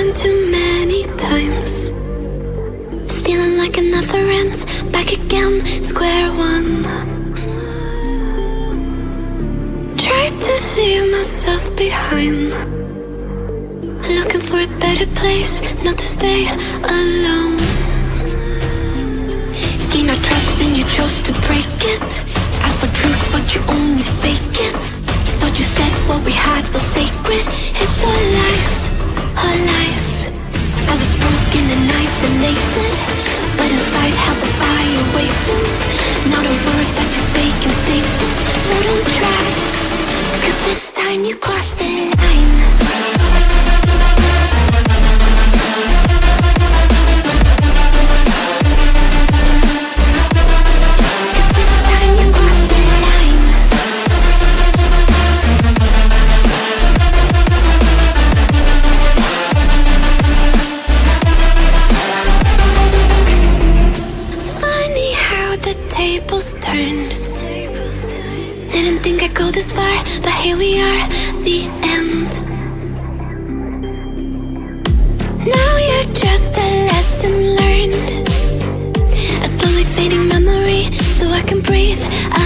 been too many times, feeling like it never ends. Back again, square one. Tried to leave myself behind, looking for a better place, not to stay alone. Gain our trust and you chose to break it. Ask for truth but you only fake it. Thought you said what we had was sacred. It's all lies, all lies. I was broken and isolated, but inside held the fire waiting. Not a word that you say can save us, so don't try, 'cause this time you crossed the line. Turned. Didn't think I'd go this far, but here we are, the end. Now you're just a lesson learned, a slowly fading memory, so I can breathe